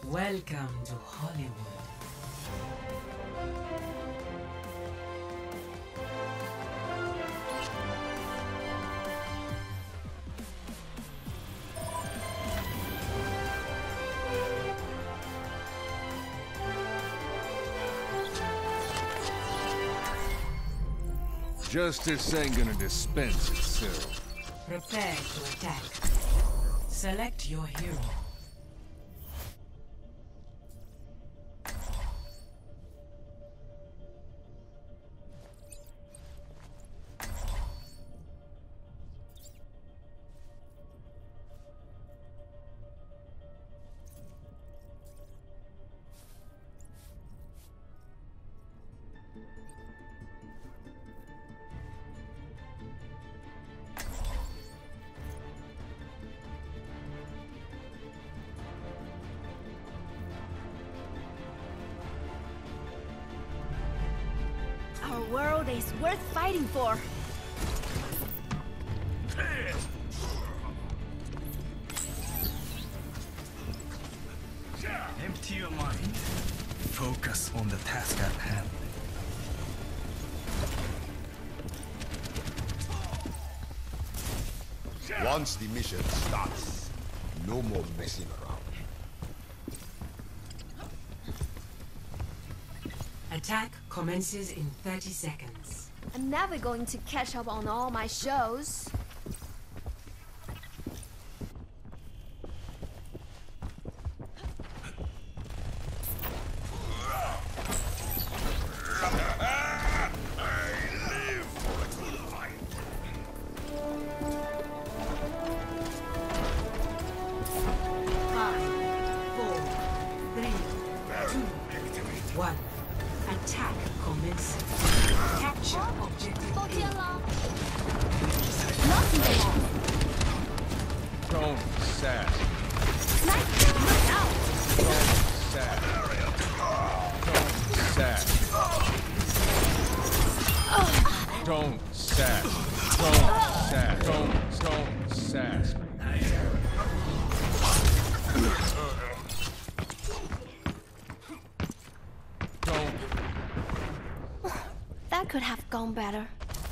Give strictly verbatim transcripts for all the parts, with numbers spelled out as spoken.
Welcome to Hollywood. Justice ain't gonna dispense itself. Prepare to attack. Select your hero. Our world is worth fighting for. Empty your mind. Focus on the task at hand. Once the mission starts, no more messing around. Attack commences in thirty seconds. I'm never going to catch up on all my shows. Five, four, three, two, one. Attack commences. Capture objective A. Don't sass. Snipe! Look out! Don't sass. Don't sass. Don't sass. Don't sass. Don't, don't sass me. Don't. That could have gone better.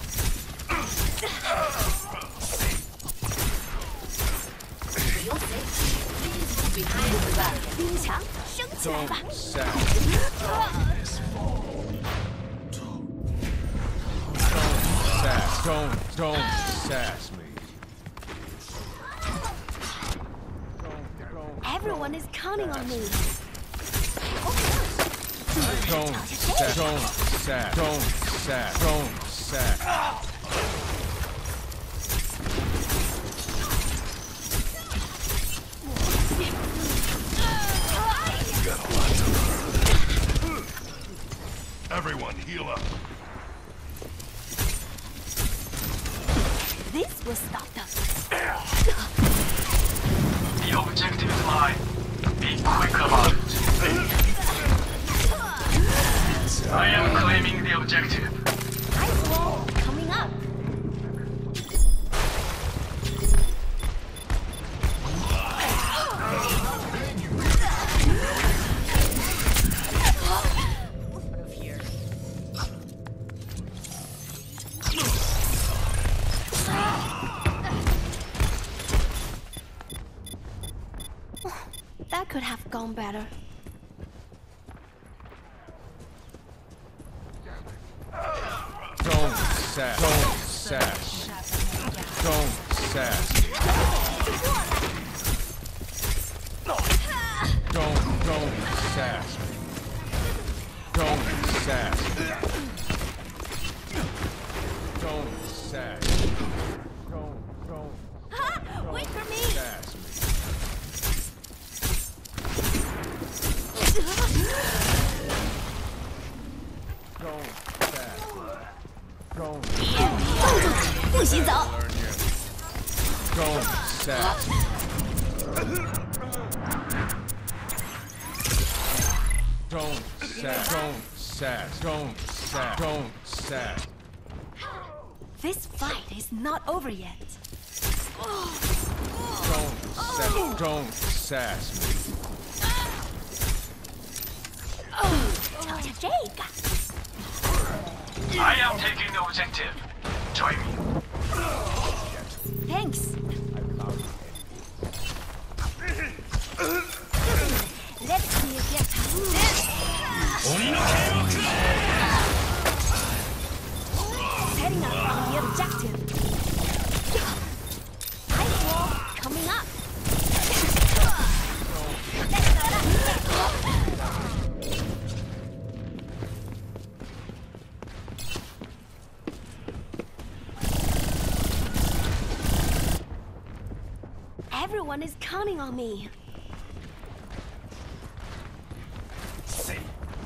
Behind the back. 冰墙，升起来吧！ Don't sass. Don't sass. Don't, don't sass me. Don't, don't. Everyone is counting on me. Don't sass. Don't sass. Don't sass. Don't sass. Everyone, heal up. This will stop them. The objective is mine. Be quick about it. I am claiming the objective. Ice wall coming up. That could have gone better. Don't sass. Don't sass me. Don't sass me. Don't, don't sass me. Don't sass me. Don't sass me. Don't, don't, Ha! Wait for me! sass me. Don't sass me. Don't 不许走！ learn yet. Don't sass me. Don't sass. Don't sass. Don't sass. Don't sass. This fight is not over yet. Don't sass. Don't sass me. 瞧瞧这个。 I am taking the objective. Join me. Thanks. Let's see if you can do this. Setting up on the objective. Ice wall coming up. Let's go. Everyone is counting on me. Say.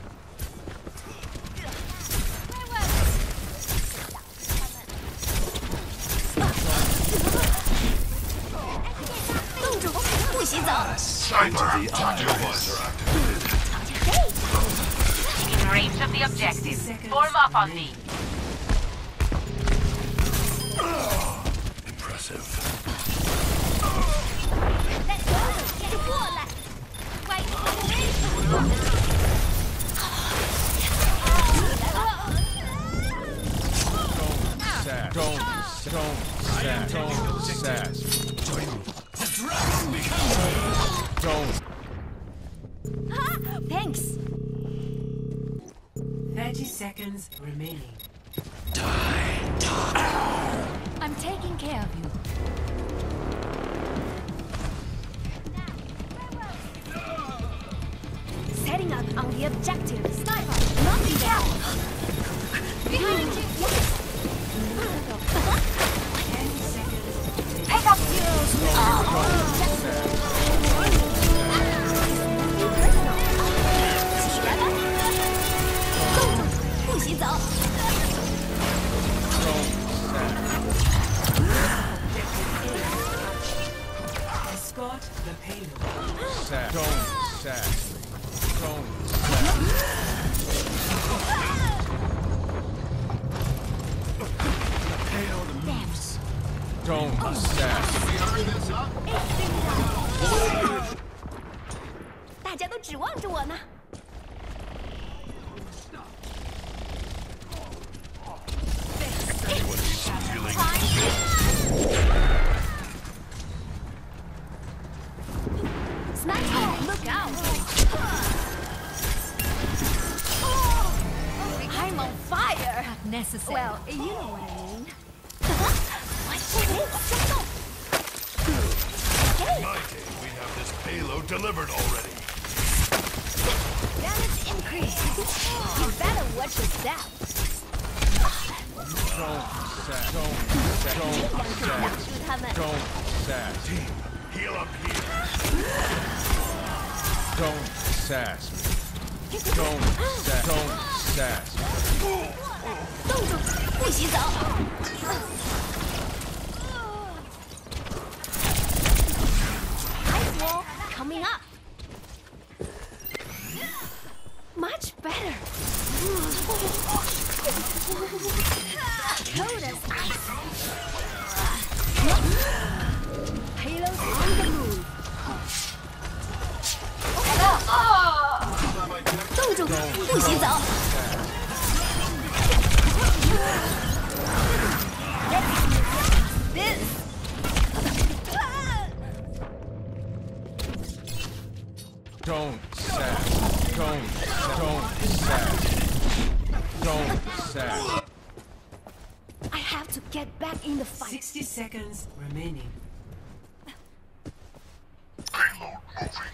冻住，不许走！ Sniper, tactical visor activated. 瞧瞧这个。 In range of the objective. Form up on me. Impressive. Let's go. 就过来。快点！ Sass. Don't, don't, sass. Don't, sass. Don't. Thanks. thirty seconds remaining. I'm taking care of you. Setting up on the objective. Sniper, knock me down. Behind you. Yes. ten seconds. Pick up heroes. Go. 不许走。 Escort the payload. Sass. Don't, sass. Don't, sass. Don't, sass. 大家都指望着我呢。 Sniper, look out! I'm on fire. Not necessary. Well, you know what I mean. What's this? Okay. Mighty, we have this payload delivered already. Damage increase. You better watch your step. Don't, sass. Don't, sass. Don't, sass. Don't, sass. Team, heal up here. Don't, sass. Don't, sass. Don't, sass. 冻住，不许走。Ice wall coming up. Much better. Cold as ice. Payload on the move. 冻住，不许走。This. Don't, sass. Don't, don't, sass. Don't, sass. I have to get back in the fight. sixty seconds remaining. Payload moving.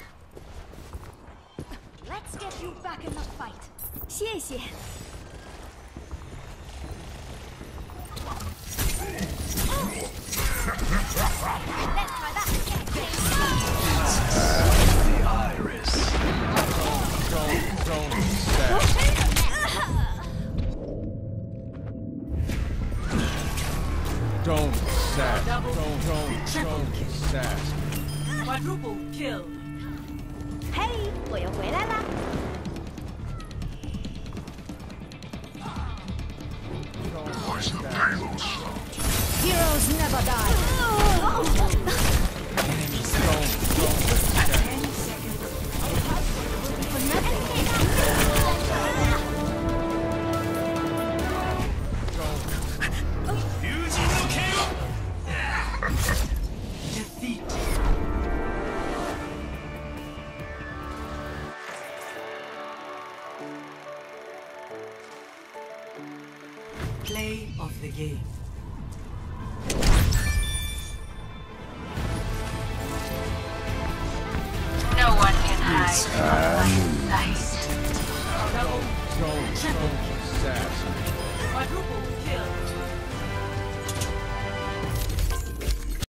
Let's get you back in the fight. 谢谢。Let's try that. The iris. Don't, don't, sass. Don't, sass. Don't, don't, don't, sass. Quadruple kill. 嘿，我又回来啦！ Where's the payload slot? Heroes never die. Don't, don't, sass. ten seconds. For nothing. Play of the game. No one can hide from my sight. Don't, don't, don't, sass. Quadruple kill.